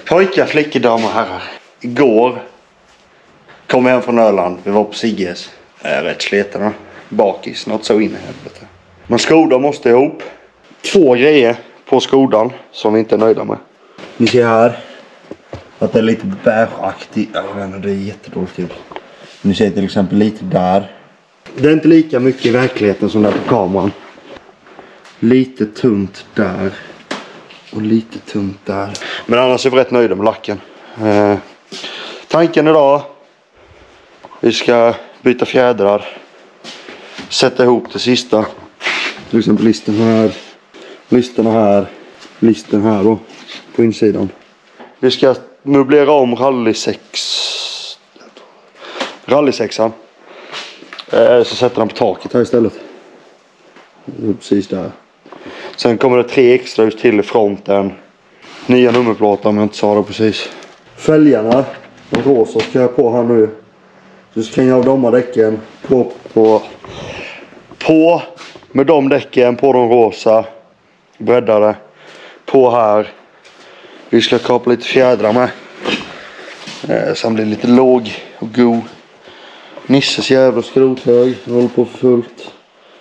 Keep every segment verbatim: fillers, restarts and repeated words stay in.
Pojkar, flickor, damer och herrar. Igår kom jag hem från Öland. Vi var på Sigges. Jag är rätt sliten. Bakis, något så in i helvete. Men Skoda måste ihop. Två grejer på Skodan som vi inte är nöjda med. Ni ser här att det är lite beigeaktigt. Jag vet inte, det är jättedåligt ljud. Ni ser till exempel lite där. Det är inte lika mycket i verkligheten som där på kameran. Lite tunt där. Och lite tunt där. Men annars är vi rätt nöjda med lacken. Eh, tanken idag. Vi ska byta fjädrar. Sätta ihop det sista. Till exempel listen här. Listen här. Listen här då. På insidan. Vi ska möblera om rally sex. Rally sexan. Eh, så sätter den på taket här istället. Precis där. Sen kommer det tre extra ut till i fronten. Nya nummerplåtar om jag inte sa det precis. Fälgarna. De rosa ska jag på här nu. Så ska jag ha de här däcken på, på, på med de däcken på de rosa. Breddade. På här. Vi ska kapa lite fjädrar med. Eh, sen blir det lite låg och god. Nisses jävla skrothög. Jag håller på för fullt.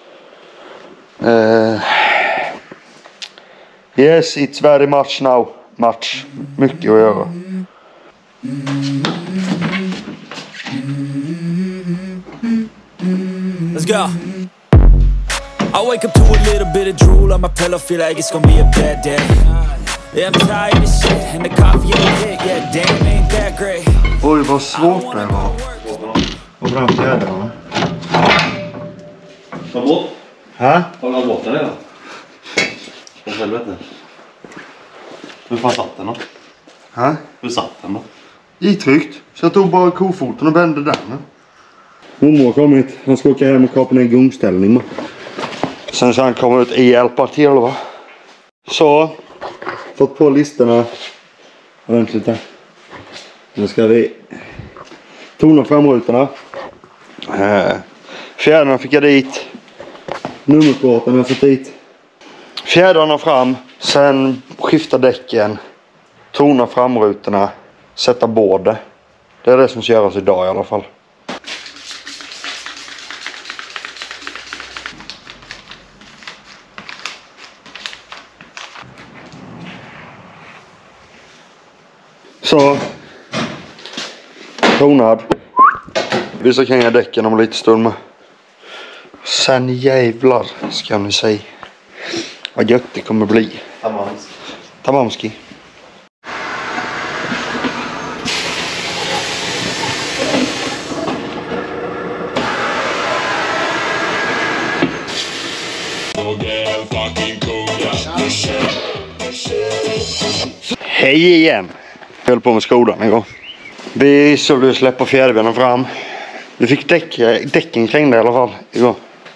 Eh, yes, it's very much now. Much. Mycket att göra. Let's go. I wake up to a little bit of drool on my pillow, feel like it's gonna be a bad day. Yeah, I'm tired of shit, and the coffee ain't hit, yeah, damn, ain't that great. Oj, vad svårt det var. Och fram fjädrarna. Ta bort. Hä? Har du bort den redan? Åh helvete. Hur fan satt den då? Hä? Hur satt den då? Itryckt. Så jag tog bara kofoten och vände den. Mormor har kommit. Han ska åka hem och kapa ner gungställning. Sen ska han komma ut i hjälpa till, va? Så. Fått på listorna. Ordentligt där. Nu ska vi tona framrutorna. Eh, fjädrarna fick jag dit. Nummerplåten har jag fått dit. Fjädrarna fram. Sen skifta däcken. Tona framrutorna. Sätta bordet. Det är det som ska göras idag i alla fall. Så. Tonad. Vissa kan jag däcken om lite stund med. Sen jävlar ska ni säga. Vad gött det kommer bli. Tamamski. Tamamski. Hej igen. Jag höll på med Skodan en gång. Vi skulle släppa fjäderbenen fram. Vi fick däck, däcken kring det i alla fall igår.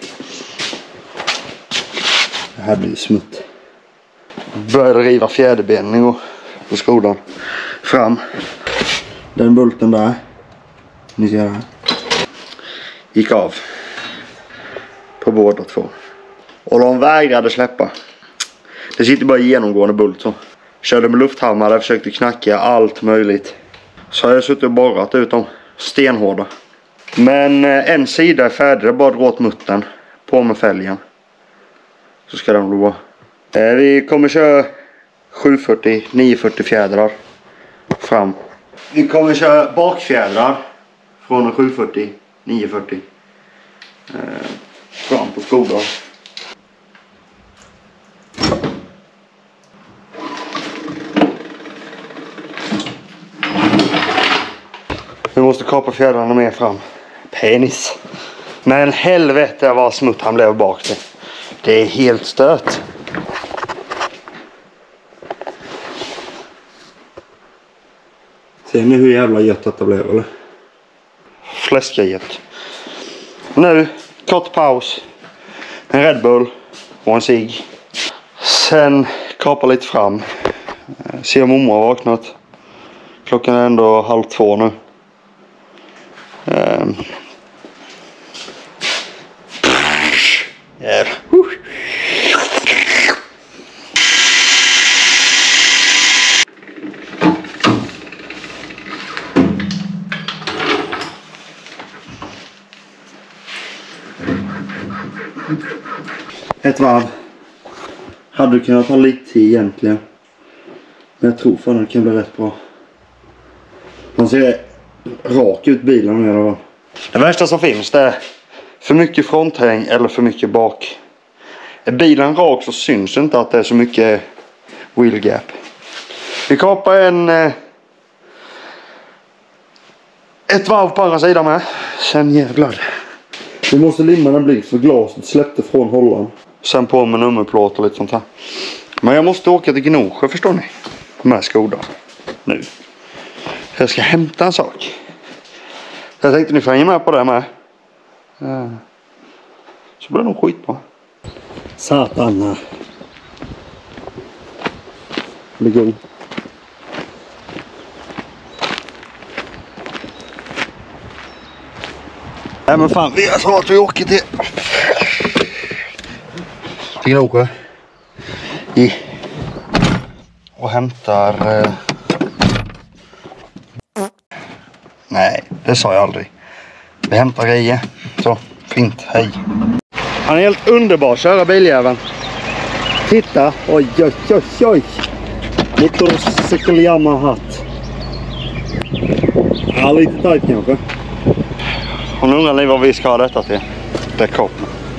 Det här blir smutt. Började riva fjäderbenen igår på Skodan. Fram. Den bulten där. Ni ser här. Gick av. På båda två. Och de vägrade släppa. Det sitter bara genomgående bult så. Körde med lufthammare, försökte knacka allt möjligt. Så har jag suttit och borrat ut dem. Stenhårda. Men en sida är färdig. Det är bara att dra åt muttern. På med fälgen. Så ska den bli bra. Vi kommer köra sju fyrtio, nio fyrtio fjädrar. Fram. Vi kommer köra bakfjädrar. Från sju fyrtio, nio fyrtio. Fram på Skodan. Vi måste kapa fjädrarna mer fram. Penis. Men helvete vad smutt han blev bak till. Det är helt stört. Ser ni hur jävla gött detta blev eller? Fläskagött. Nu, kort paus. En Red Bull och en cigg. Sen kapa lite fram. Se om mormor har vaknat. Klockan är ändå halv två nu. Um. Yeah. ett varv. Hade du kunnat ha lite tid egentligen. Men jag tror fan det kan bli rätt bra. Man ser rak ut bilen i alla fall. Det värsta som finns det är för mycket fronthäng eller för mycket bak. Är bilen rak så syns det inte att det är så mycket wheel gap. Vi kapar en eh, ett varv på andra sidan med. Sen jävlar. Vi måste limma den blir för glaset släppte från hållaren. Sen på med nummerplåt och lite sånt här. Men jag måste åka till Gnosjö, förstår ni. Med Skoda. Nu. Jag ska hämta en sak. Jag tänkte ni får hänga med på det med. Så blir det nog skitbra. Satan. Blir god. Nej men fan, vi har så att vi åker till till Gnosjö i och hämtar eh... nej, det sa jag aldrig. Vi hämtar grejer. Så, fint, hej. Han är helt underbar, köra biljäveln. Titta, oj oj oj oj. Motorcykel Yamaha-hatt. Ja, lite tajt kanske. Och nu undrar ni vad vi ska ha detta till. Det är kopp.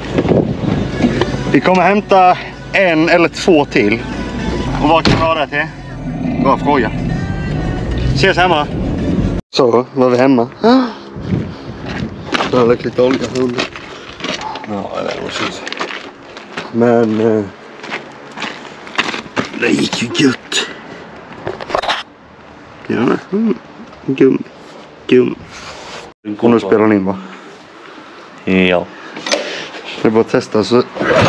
Vi kommer hämta en eller två till. Och vad kan vi ha det till? Bra fråga. Ses hemma. Så, var vi hemma. Jag har lagt lite olja under. Ja, det är precis. Men eh, det gick ju gött. Ja, mm. Gum. Gum. Och nu spelar ni in va? Ja. Det är bara att testa så.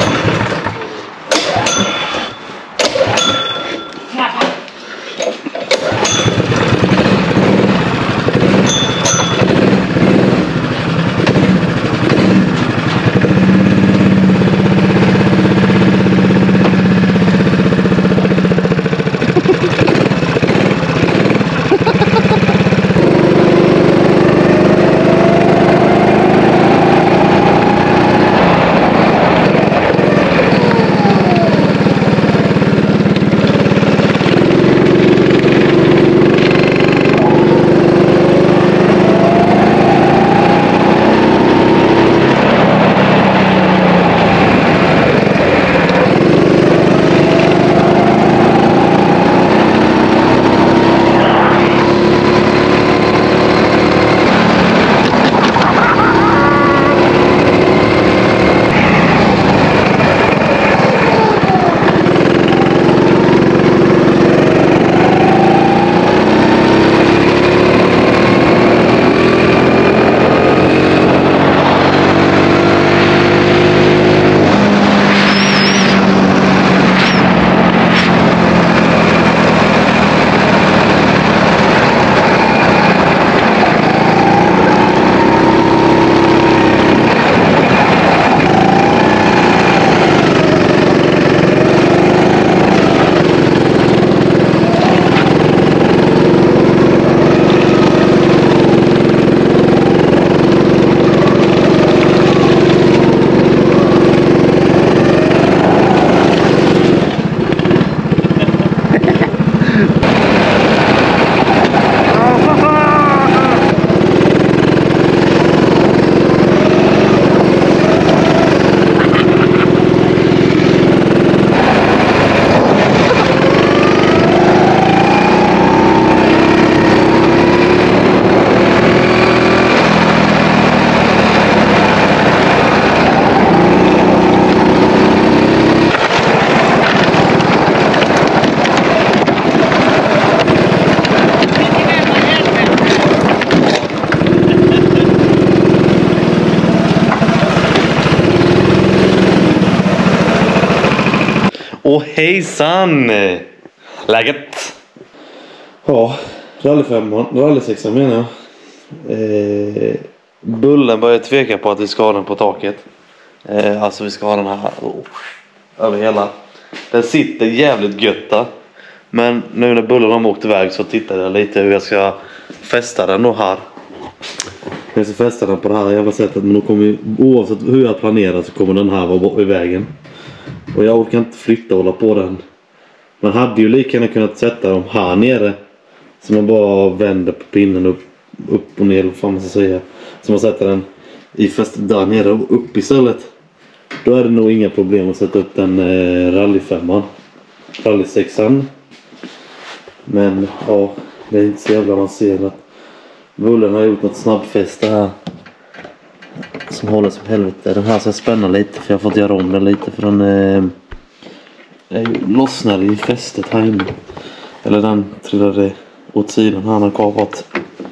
Och hejsan! Läget? Ja, rallyfemman, rallysexan menar jag. Eh, Bullen börjar tveka på att vi ska ha den på taket. Eh, alltså vi ska ha den här oh, över hela. Den sitter jävligt götta. Men nu när Bullen har åkt iväg så tittar jag lite hur jag ska fästa den då här. jag ska fästa den på det här jävla sättet. Men då kommer ju, oavsett hur jag planerar så kommer den här vara i vägen. Och jag orkar inte flytta och hålla på den. Man hade ju lika gärna kunnat sätta dem här nere. Så man bara vänder på pinnen upp, upp och ner, vad fan man ska säga. Så man sätter den i fästet där nere och upp istället. Då är det nog inga problem att sätta upp den eh, rallyfemman. Rallysexan. Men ja, det är inte så jävla avancerat. Bullen har gjort något snabbfäste här. Som håller som helvete. Den här ska spänna lite för jag har fått göra om den lite. För den eh, lossnade i fästet här inne. Eller den trillade åt sidan. Han har kapat.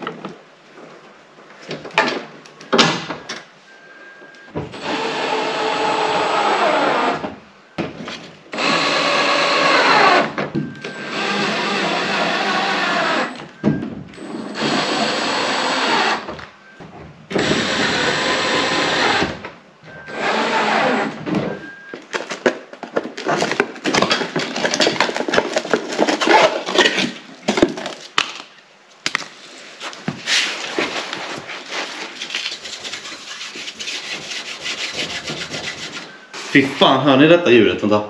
Fy fan, hör ni detta ljudet? Vänta.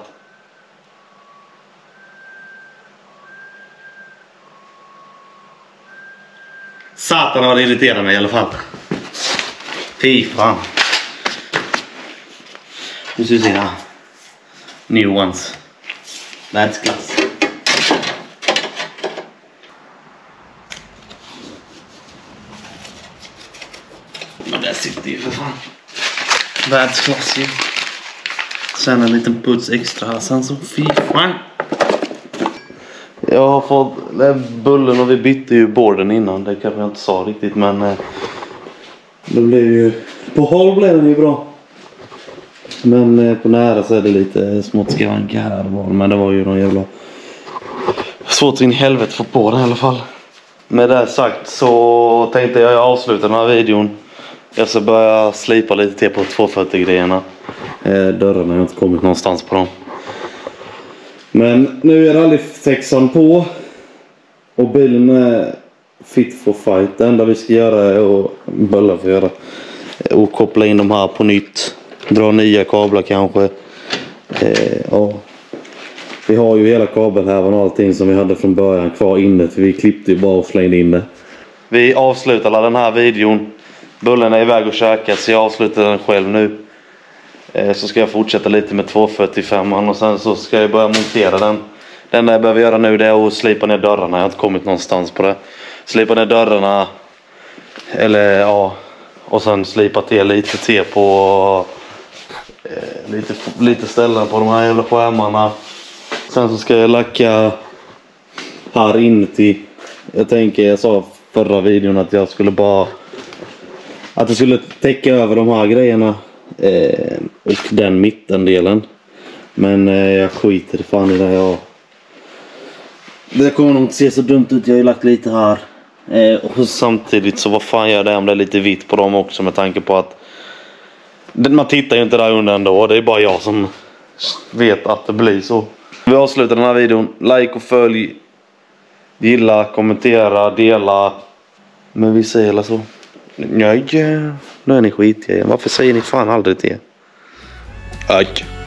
Satan har det irriterat mig i alla fall. Fy fan. Nu ska vi se här. New ones. Världsklass. Men där sitter ju för fan. Världsklass ju. Sen en liten puts extra här sen så fy fan. Jag har fått bullen och vi bytte ju borden innan. Det kanske jag inte sa riktigt men eh, det blev ju på håll blev den ju bra. Men eh, på nära så är det lite smått skranka här var. Men det var ju någon jävla svårt in i helvete få på den i alla fall. Med det sagt så tänkte jag avsluta den här videon. Jag ska börja slipa lite till på tvåhundrafyrtio grejerna. Eh, dörrarna har inte kommit någonstans på dem. Men nu är rallysexan på. Och bilen är fit for fight. Det enda vi ska göra är att bölla för göra. Och koppla in de här på nytt. Dra nya kablar kanske. Eh, ja. Vi har ju hela kabelhärvan och allting som vi hade från början kvar inne. För vi klippte ju bara och slängde in det. Vi avslutar den här videon. Bullen är iväg och käka så jag avslutar den själv nu. Eh, så ska jag fortsätta lite med tvåhundrafyrtiofem och sen så ska jag börja montera den. Det enda jag behöver göra nu det är att slipa ner dörrarna. Jag har inte kommit någonstans på det. Slipa ner dörrarna. Eller ja. Och sen slipa till lite till på eh, lite, lite ställen på de här jävla skärmarna. Sen så ska jag lacka här in till. Jag tänker jag sa förra videon att jag skulle bara att jag skulle täcka över de här grejerna eh, och den mittendelen. Men eh, jag skiter fan i det. Jag... Det kommer nog inte se så dumt ut. Jag har ju lagt lite här. Eh, och samtidigt så vad fan gör det om det är lite vitt på dem också med tanke på att man tittar ju inte där under ändå. Det är bara jag som vet att det blir så. Vi avslutar den här videon. Like och följ. Gilla, kommentera, dela. Men vi säger eller så. Nej, nu är ni skitiga. Varför säger ni fan aldrig det? Aj.